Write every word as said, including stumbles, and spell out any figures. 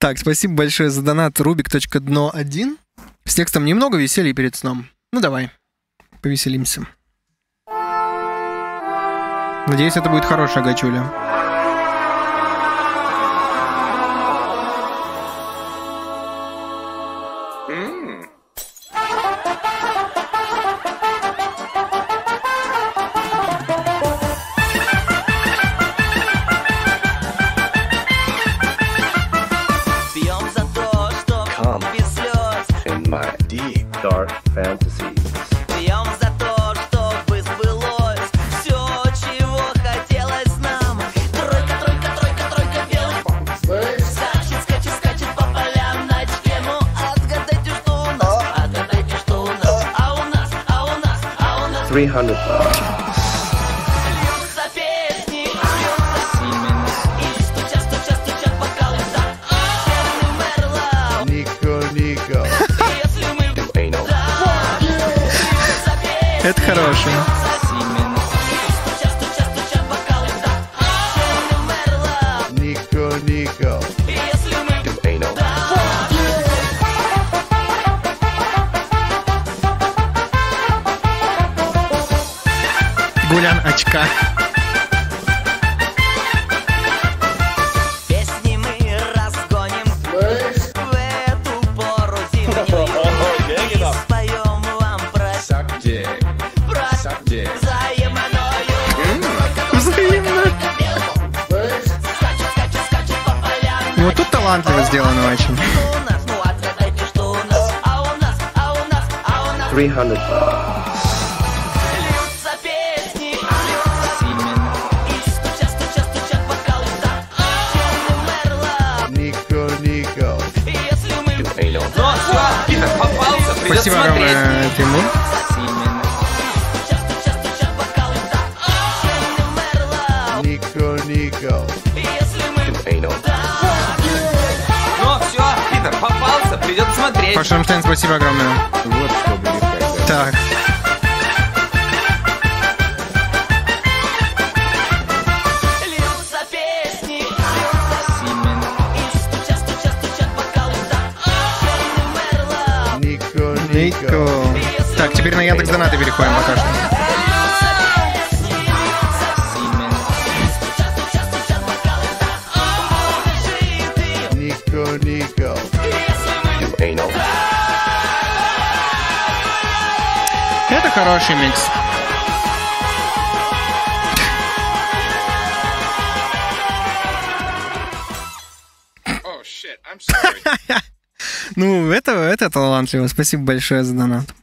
Так, спасибо большое за донат рубик точка дно один. С текстом немного веселья перед сном. Ну давай, повеселимся. Надеюсь, это будет хорошая гачуля. триста. Это хороший. Гуляночка. Песни мы разгоним в эту пору зимнюю и споем вам про взаимную. Вот тут талантливо сделано очень. триста. Спасибо огромное, Тимур. Ну все, Питер попался, придется смотреть. Паша Рамштейн, спасибо огромное. Вот что будет. Так. Нико. Так, теперь на Яндекс Донаты переходим пока что. Нико, Нико. Это хороший микс. Ну, это, это талантливо. Спасибо большое за донат.